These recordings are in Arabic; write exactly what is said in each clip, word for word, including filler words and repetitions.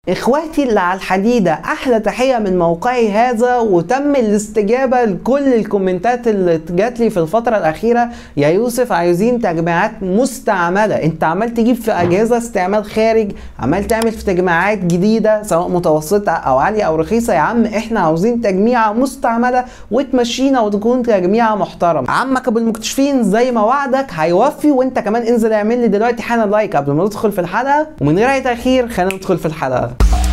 اخواتي اللي على الحديدة، احلى تحية من موقعي هذا، وتم الاستجابة لكل الكومنتات اللي جات لي في الفترة الاخيرة. يا يوسف عايزين تجميعات مستعملة، انت عمال تجيب في اجهزة استعمال خارج، عمال تعمل في تجميعات جديدة سواء متوسطة او عالية او رخيصة. يا عم احنا عاوزين تجميعة مستعملة وتمشينا وتكون تجميعة محترمة. عمك ابو المكتشفين زي ما وعدك هيوفي، وانت كمان انزل اعمل لي دلوقتي حالا لايك قبل ما ندخل في الحلقة. ومن غير اي تأخير خلينا ندخل في الحلقة.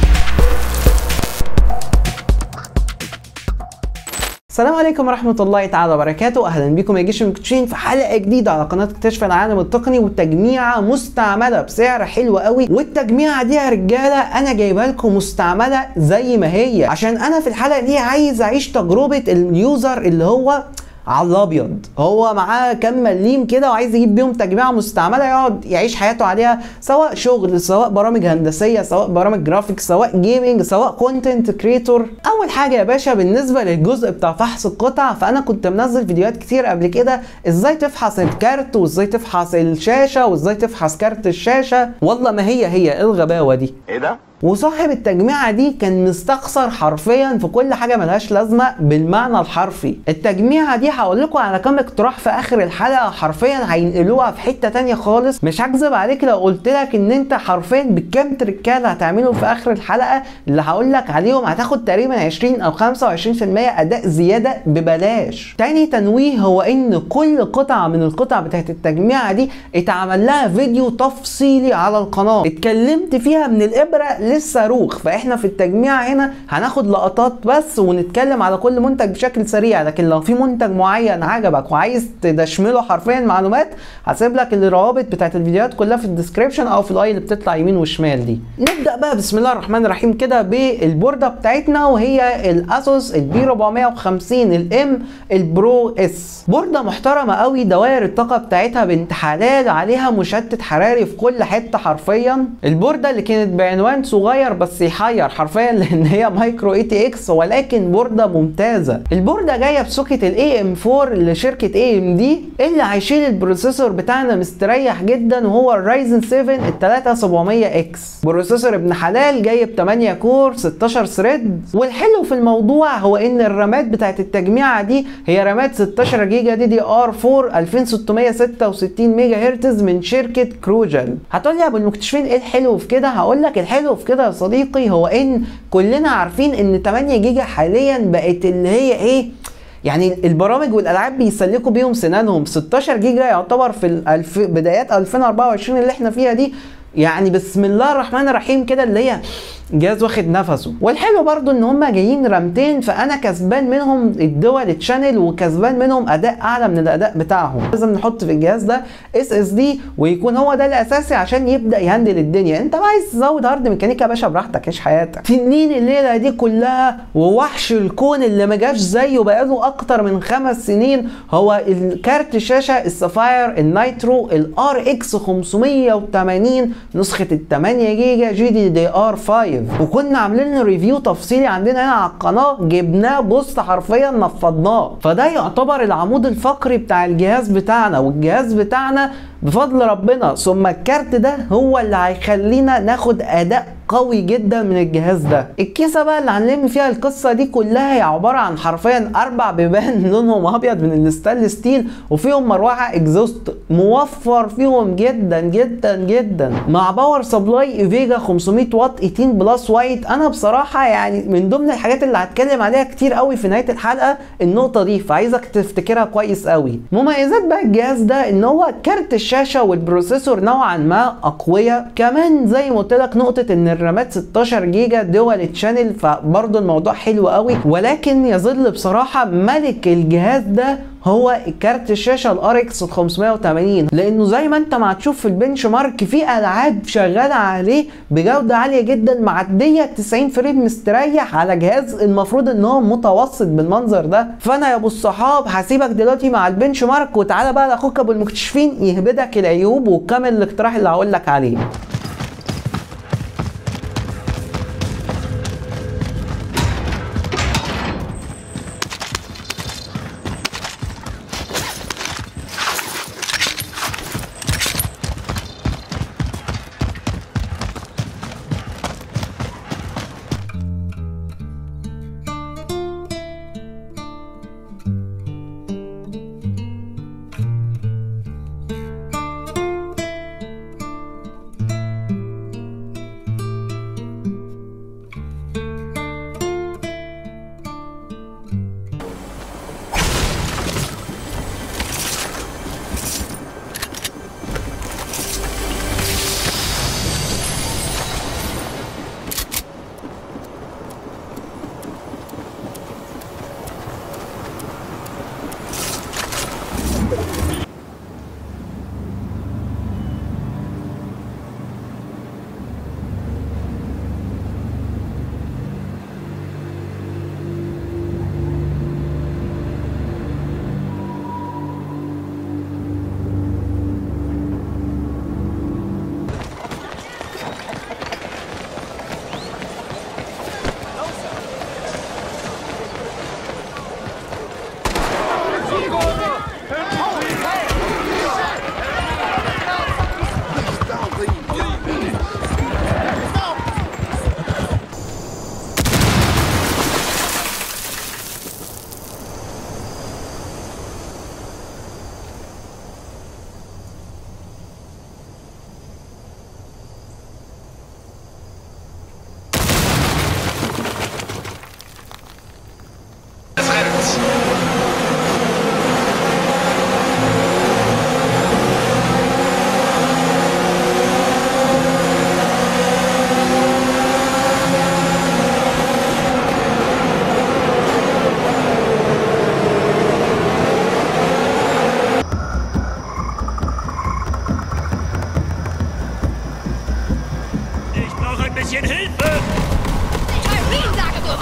السلام عليكم ورحمة الله تعالى وبركاته، أهلا بكم يا جيش المكتشفين في حلقة جديدة على قناة اكتشف العالم التقني، وتجميعة مستعملة بسعر حلو قوي. والتجميعة دي يا رجالة أنا جايبها لكم مستعملة زي ما هي، عشان أنا في الحلقة دي عايز أعيش تجربة اليوزر اللي هو على الابيض، هو معاه كام مليم كده وعايز يجيب بيهم تجميعه مستعمله يقعد يعيش حياته عليها، سواء شغل، سواء برامج هندسيه، سواء برامج جرافيك، سواء جيمنج، سواء كونتنت كريتور. اول حاجه يا باشا بالنسبه للجزء بتاع فحص القطع، فانا كنت منزل فيديوهات كتير قبل كده ازاي تفحص الكارت وازاي تفحص الشاشه وازاي تفحص كارت الشاشه. والله ما هي هي ايه الغباوه دي؟ ايه ده؟ وصاحب التجميعة دي كان مستخسر حرفيا في كل حاجة ملهاش لازمة بالمعنى الحرفي. التجميعة دي هقول لكم على كام اقتراح في اخر الحلقة حرفيا هينقلوها في حتة تانية خالص. مش هكذب عليك لو قلت لك ان انت حرفيا بالكام تركات اللي هتعمله في اخر الحلقة اللي هقول لك عليهم هتاخد تقريبا عشرين او خمسة وعشرين في المية اداء زيادة ببلاش. تاني تنويه هو ان كل قطعة من القطع بتاعت التجميعة دي اتعمل لها فيديو تفصيلي على القناة، اتكلمت فيها من الابرة للصاروخ. فاحنا في التجميع هنا هناخد لقطات بس ونتكلم على كل منتج بشكل سريع، لكن لو في منتج معين عجبك وعايز تدشمله حرفيا معلومات هسيب لك الروابط بتاعت الفيديوهات كلها في الديسكريبشن او في الاي اللي بتطلع يمين وشمال دي. نبدا بقى بسم الله الرحمن الرحيم كده بالبورده بتاعتنا، وهي الاسوس البي أربعمية وخمسين الام البرو اس. بورده محترمه قوي، دوائر الطاقه بتاعتها بنت حلال، عليها مشتت حراري في كل حته حرفيا. البورده اللي كانت بعنوان صغير بس يحير حرفيا لان هي مايكرو اي تي اكس، ولكن بورده ممتازه. البورده جايه بسوكت الاي ام أربعة لشركه اي ام دي اللي هيشيل البروسيسور بتاعنا مستريح جدا، وهو الرايزن سبعة ثلاثة آلاف وسبعمية اكس. بروسيسور ابن حلال جاي ب تمانية كور ستاشر ثريد. والحلو في الموضوع هو ان الرامات بتاعت التجميعه دي هي رامات ستاشر جيجا دي دي ار أربعة ألفين وستمية وستة وستين ميجا هرتز من شركه كروجل. هتقول لي يا ابو المكتشفين ايه الحلو في كده؟ هقول لك الحلو في كده يا صديقي هو ان كلنا عارفين ان تمانية جيجا حاليا بقت اللي هي ايه، يعني البرامج والالعاب بيسلكوا بيهم سنانهم. ستاشر جيجا يعتبر في الألف بدايات ألفين وأربعة وعشرين اللي احنا فيها دي يعني بسم الله الرحمن الرحيم كده اللي هي جهاز واخد نفسه. والحلو برضو ان هم جايين رامتين، فانا كسبان منهم الدول تشانل وكسبان منهم اداء اعلى من الاداء بتاعهم. لازم نحط في الجهاز ده اس اس دي ويكون هو ده الاساسي عشان يبدا يهندل الدنيا. انت بقى عايز تزود هارد ميكانيكا يا باشا براحتك، عيش حياتك. تنين الليله دي كلها ووحش الكون اللي ما جاش زيه بقاله اكتر من خمس سنين هو الكارت الشاشه السفاير النايترو الار اكس خمسمية وتمانين نسخه ال تمانية جيجا جي دي دي ار خمسة، وكنا عاملين ريفيو تفصيلي عندنا هنا على القناه، جبناه بص حرفيا نفضناه. فده يعتبر العمود الفقري بتاع الجهاز بتاعنا، والجهاز بتاعنا بفضل ربنا ثم الكارت ده هو اللي هيخلينا ناخد اداء قوي جدا من الجهاز ده. الكيسه بقى اللي هنلم فيها القصه دي كلها هي عباره عن حرفيا اربع بيبان لونهم ابيض من الستانلس ستيل، وفيهم مروحه اكزوست موفر فيهم جدا جدا جدا، مع باور سبلاي ايفيجا خمسمية واط تمنتاشر بلس وايت. انا بصراحه يعني من ضمن الحاجات اللي هتكلم عليها كتير قوي في نهايه الحلقه النقطه دي، فعايزك تفتكرها كويس قوي. مميزات بقى الجهاز ده ان هو كارت الشاشه والبروسيسور نوعا ما اقوياء، كمان زي ما قلت لك نقطه ان الرامات ستاشر جيجا دول تشانل، فبرضه الموضوع حلو قوي. ولكن يظل بصراحه ملك الجهاز ده هو كارت الشاشه الار اكس خمسمية وتمانين، لانه زي ما انت ما هتشوف في البنش مارك في العاب شغاله عليه بجوده عاليه جدا معديه تسعين فريم مستريح على جهاز المفروض ان هو متوسط بالمنظر ده. فانا يا ابو الصحاب هسيبك دلوقتي مع البنش مارك، وتعالى بقى لاخوك ابو المكتشفين يهبدك العيوب وكمل الاقتراح اللي هقول لك عليه.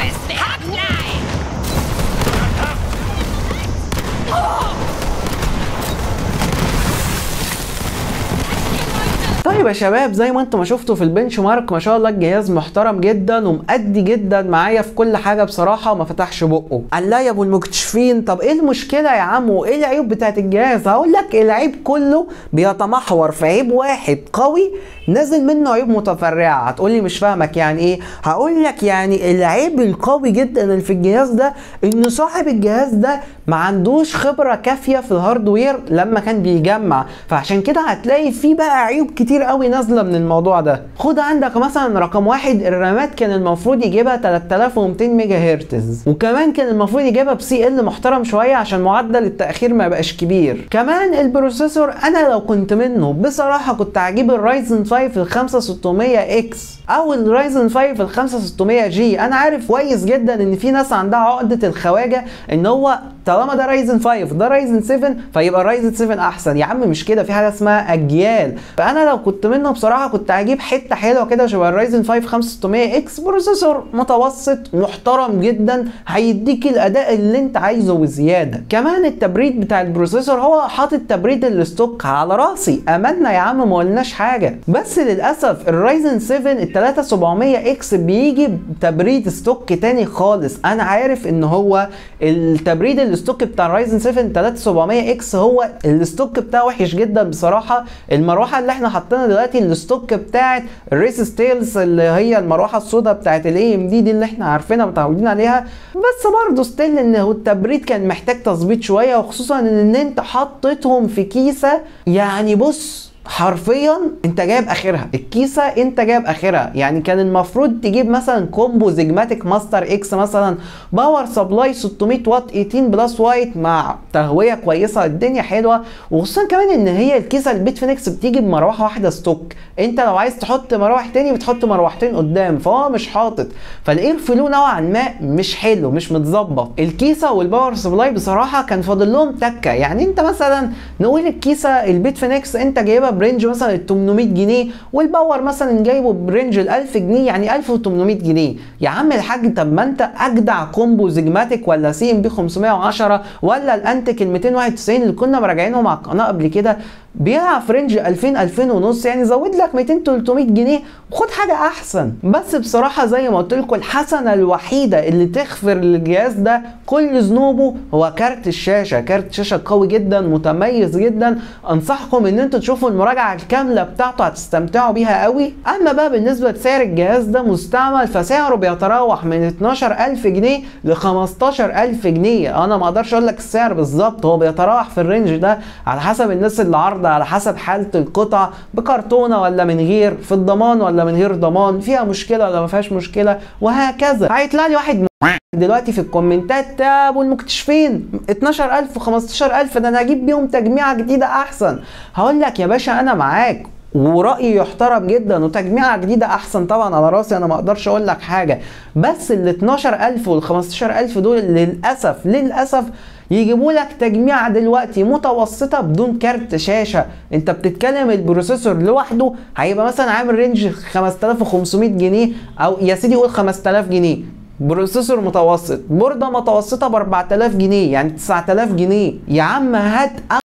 طيب يا شباب، زي ما انتم ما شفتوا في البنش مارك، ما شاء الله الجهاز محترم جدا ومؤدي جدا معايا في كل حاجه بصراحه، وما فتحش بقه. قال لا يا ابو المكتشفين، طب ايه المشكله يا عم وايه العيوب بتاعت الجهاز؟ هقول لك العيب كله بيتمحور في عيب واحد قوي نازل منه عيوب متفرعه. هتقولي مش فاهمك يعني ايه؟ هقول لك يعني العيب القوي جدا اللي في الجهاز ده ان صاحب الجهاز ده ما عندوش خبره كافيه في الهاردوير لما كان بيجمع، فعشان كده هتلاقي فيه بقى عيوب كتير قوي نازله من الموضوع ده. خد عندك مثلا رقم واحد، الرامات كان المفروض يجيبها تلاتة آلاف ومتين ميجا هرتز، وكمان كان المفروض يجيبها بسي ال محترم شويه عشان معدل التاخير ما يبقاش كبير. كمان البروسيسور انا لو كنت منه بصراحه كنت هجيب الرايزن خمسة ال خمسة ستمية اكس او الرايزن خمسة ال خمسة ستمية جي. انا عارف كويس جدا ان في ناس عندها عقده الخواجه ان هو طالما ده رايزن خمسة ده رايزن سبعة فيبقى رايزن سبعة احسن. يا عم مش كده، في حاجه اسمها اجيال. فانا لو كنت منه بصراحه كنت هجيب حته حلوه كده شبه الرايزن خمسة خمسة ستمية اكس، بروسيسور متوسط محترم جدا هيديك الاداء اللي انت عايزه وزياده. كمان التبريد بتاع البروسيسور هو حاطط تبريد الستوك على راسي، املنا يا عم ما قلناش حاجه. بس للاسف الرايزن سبعة ال تلاتة آلاف وسبعمية اكس بيجي بتبريد ستوك تاني خالص. انا عارف ان هو التبريد الستوك بتاع الرايزن سبعة تلاتة آلاف وسبعمية اكس هو الستوك بتاعه وحش جدا بصراحه. المروحه اللي احنا حاطينها دلوقتي الستوك بتاعت الريس ستيلز اللي هي المروحه السوداء بتاعت الاي ام دي دي اللي احنا عارفينها متعودين عليها، بس برضه ستيل ان التبريد كان محتاج تظبيط شويه، وخصوصا ان انت حطيتهم في كيسه يعني بص حرفيا انت جايب اخرها. الكيسه انت جايب اخرها، يعني كان المفروض تجيب مثلا كومبو زيجماتيك ماستر اكس مثلا باور سبلاي ستمية واط تمنتاشر بلس وايت مع تهويه كويسه، الدنيا حلوه. وخصوصا كمان ان هي الكيسه البيت فينكس بتيجي بمروحه واحده ستوك، انت لو عايز تحط مروح تاني بتحط مروحتين قدام، فهو مش حاطط، فالاير فلو نوعا ما مش حلو مش متظبط. الكيسه والباور سبلاي بصراحه كان فاضل لهم تكه. يعني انت مثلا نقول الكيسه البيت فينكس انت جايبها برينج مثلا ال تمنمية جنيه، والباور مثلا جايبه برينج ال ألف جنيه، يعني ألف وتمنمية جنيه. يا عم الحاج طب ما انت اجدع كومبو زيجماتيك ولا سي ام بي خمسمية وعشرة ولا الانتك ال ميتين وواحد وتسعين اللي كنا مراجعينهم على القناه قبل كده بيلعب في رينج ألفين ألفين ونص، يعني زود لك ميتين تلتمية جنيه وخد حاجه احسن. بس بصراحه زي ما قلت لكم الحسنه الوحيده اللي تغفر للجهاز ده كل ذنوبه هو كارت الشاشه. كارت شاشه قوي جدا متميز جدا، انصحكم ان انتوا تشوفوا المراجعه الكامله بتاعته هتستمتعوا بيها قوي. اما بقى بالنسبه لسعر الجهاز ده مستعمل فسعره بيتراوح من اتناشر ألف جنيه ل خمستاشر ألف جنيه. انا ما اقدرش اقول لك السعر بالظبط، هو بيتراوح في الرينج ده على حسب الناس اللي عارضه، على حسب حاله القطع بكرتونه ولا من غير، في الضمان ولا من غير ضمان، فيها مشكله ولا ما فيهاش مشكله، وهكذا. هيطلع لي واحد دلوقتي في الكومنتات يا ابو المكتشفين اتناشر ألف وخمستاشر ألف ده انا هجيب بيهم تجميعه جديده احسن. هقول لك يا باشا انا معاك ورأيي يحترم جدا، وتجميعة جديدة أحسن طبعا على راسي، أنا ما أقدرش أقول لك حاجة. بس ال اتناشر ألف وال خمستاشر ألف دول للأسف للأسف يجيبوا لك تجميعة دلوقتي متوسطة بدون كارت شاشة. أنت بتتكلم البروسيسور لوحده هيبقى مثلا عامل رينج خمسة آلاف وخمسمية جنيه، أو يا سيدي قول خمسة آلاف جنيه. بروسيسور متوسط، بوردة متوسطة ب أربعة آلاف جنيه، يعني تسعة آلاف جنيه. يا عم هات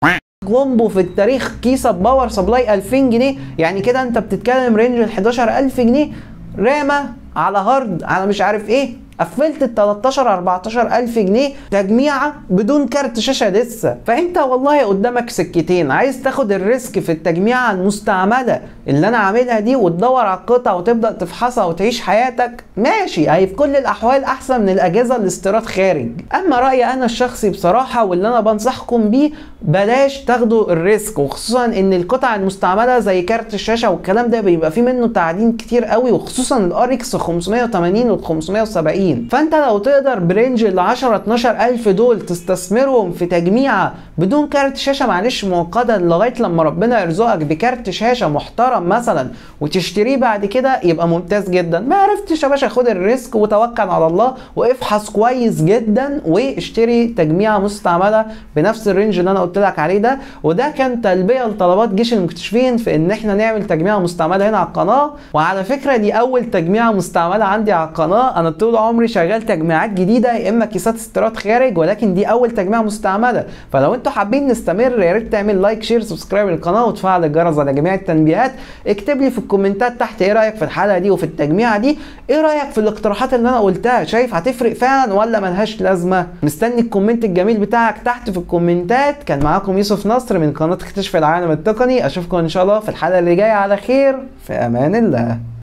كومبو في التاريخ كيسه باور سبلاي ألفين جنيه، يعني كده انت بتتكلم رينج ال حداشر ألف جنيه، رامه على هارد على مش عارف ايه، قفلت ال تلتاشر أربعتاشر ألف جنيه تجميعه بدون كارت شاشه لسه. فانت والله قدامك سكتين، عايز تاخد الريسك في التجميعه المستعمله اللي انا عاملها دي وتدور على القطع وتبدا تفحصها وتعيش حياتك، ماشي، هي في كل الاحوال احسن من الاجهزه الاستيراد خارج. اما رايي انا الشخصي بصراحه واللي انا بنصحكم بيه، بلاش تاخدوا الريسك، وخصوصا ان القطع المستعمله زي كارت الشاشه والكلام ده بيبقى فيه منه تعدين كتير قوي، وخصوصا الار اكس خمسمية وتمانين وال خمسمية وسبعين. فانت لو تقدر برينج ال عشرة اتناشر ألف دول تستثمرهم في تجميعه بدون كارت شاشه معلش مؤقتا لغايه لما ربنا يرزقك بكارت شاشه محترم مثلا وتشتريه بعد كده، يبقى ممتاز جدا. ما عرفتش يا باشا خد الريسك وتوكل على الله وافحص كويس جدا واشتري تجميعه مستعمله بنفس الرينج اللي انا قلت لك عليه ده. وده كان تلبيه لطلبات جيش المكتشفين في ان احنا نعمل تجميعه مستعمله هنا على القناه. وعلى فكره دي اول تجميعه مستعمله عندي على القناه، انا طول عمري عمري شغال تجميعات جديده يا اما كيسات استيراد خارج، ولكن دي اول تجميعه مستعمله. فلو انتوا حابين نستمر يا ريت تعمل لايك شير سبسكرايب للقناه وتفعل الجرس على جميع التنبيهات. اكتب لي في الكومنتات تحت ايه رايك في الحلقه دي وفي التجميعه دي، ايه رايك في الاقتراحات اللي انا قلتها، شايف هتفرق فعلا ولا ملهاش لازمه؟ مستني الكومنت الجميل بتاعك تحت في الكومنتات. كان معاكم يوسف نصر من قناه اكتشف العالم التقني، اشوفكم ان شاء الله في الحلقه اللي جايه على خير، في امان الله.